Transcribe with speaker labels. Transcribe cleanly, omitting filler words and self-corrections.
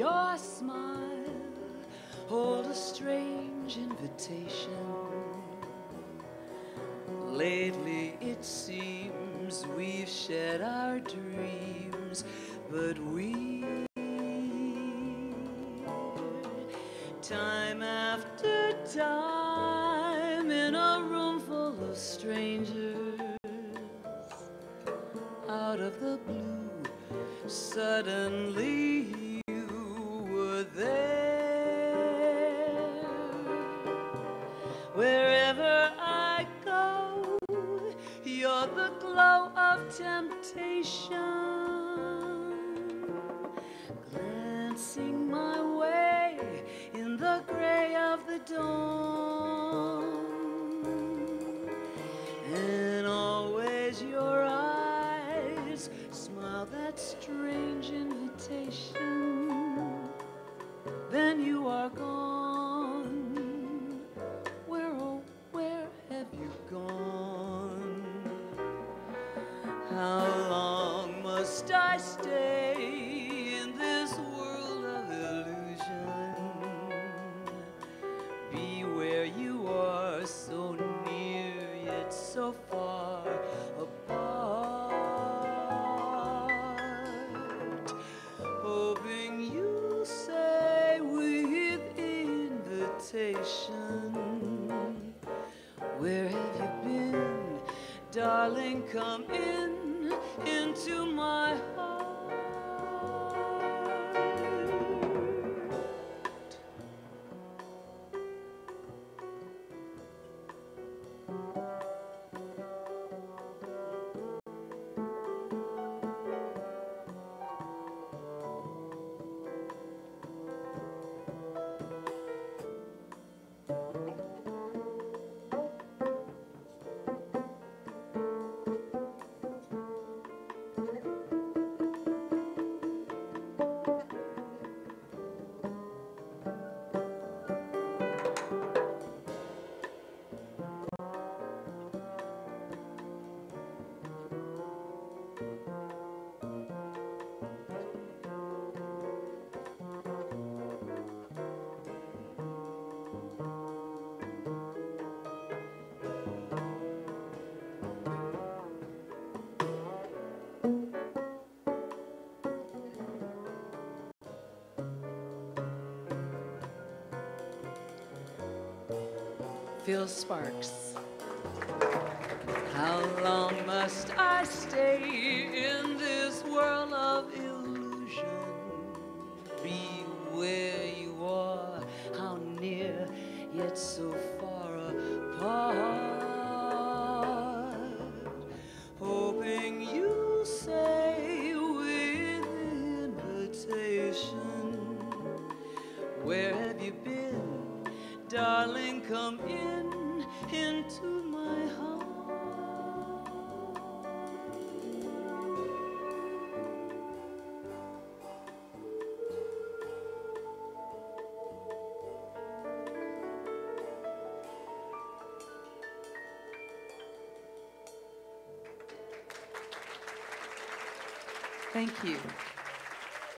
Speaker 1: your smile hold a strange invitation. Lately it seems we've shared our dreams, but time after time in a room full of strangers, out of the blue, suddenly you were there. Wherever I go, you're the glow of temptation, glancing my way in the gray of the dawn, and always your eyes smile that strange invitation. Then you are gone. Where, oh, where have you gone? How long must I stay in this world of illusion? Be where you are, so near yet so far apart, hoping you'll say with invitation, where have you been, darling? Come into my heart. Phil Sparks. How long must I stay in this world of illusion? Be where you are, how near yet so far apart, hoping you say with invitation, where have you been, darling? Come into my heart. Thank you.